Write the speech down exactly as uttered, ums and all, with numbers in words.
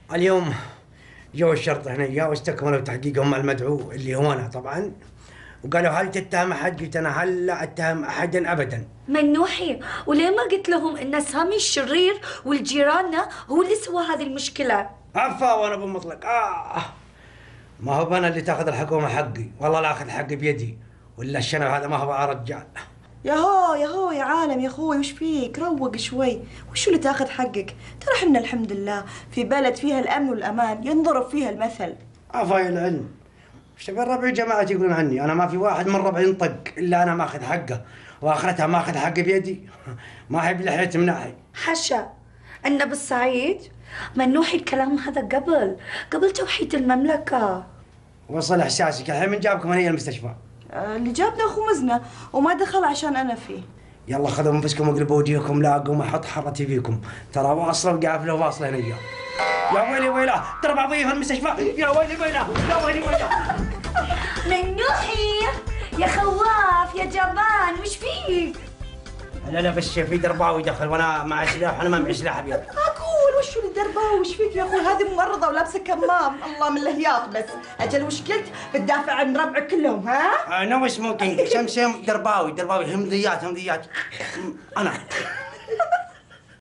اليوم جو الشرطة هنا واستكملوا تحقيقهم مع المدعو اللي هو أنا طبعا، وقالوا هل تتهم أحد؟ قلت أنا هل لا أتهم أحدا أبدا. منوحي، وليه ما قلت لهم إن سامي الشرير والجيراننا هو اللي سوى هذه المشكلة؟ عفا وأنا أبو مطلق. آه ما هو أنا اللي تاخذ الحكومة حقي، والله لا أخذ حقي بيدي، ولا الشنب هذا ما هو رجال. ياهو ياهو يا عالم يا اخوي، وش فيك؟ روق شوي. وشو اللي تاخذ حقك؟ ترى احنا الحمد لله في بلد فيها الامن والامان ينضرب فيها المثل. عفا يا العلم، ايش تبي الربع جماعتي يقولون عني؟ انا ما في واحد من ربعي ينطق الا انا ماخذ حقه، واخرتها ماخذ حقي بيدي. ما هي بلحية مناحي. حشا أن بالصعيد منوحي الكلام هذا قبل قبل توحيد المملكة. وصل احساسك الحين من جابكم هنا المستشفى؟ آه، اللي جابنا اخو مزنه وما دخل عشان انا فيه. يلا خذوا انفسكم واقلبوا وجيهكم، لا اقوم احط حرتي فيكم، ترى واصله وقافله واصله هنا. يا ويلي ويلا، ترى بعضيه في المستشفى. يا ويلي ويلا، يا ويلي ويلا. منوحي يا خواف يا جبان، وش فيك؟ لا لا بس في درباوي دخل وانا مع سلاح، انا ما معي سلاح ابيض. اقول وشو الدربه وش فيك يا اخوي؟ هذه ممرضه ولابسه كمام، الله من الهياط بس. اجل وش قلت؟ بتدافع عن ربعك كلهم ها؟ نو سموكينج، سمسم درباوي درباوي، همضيات همضيات. انا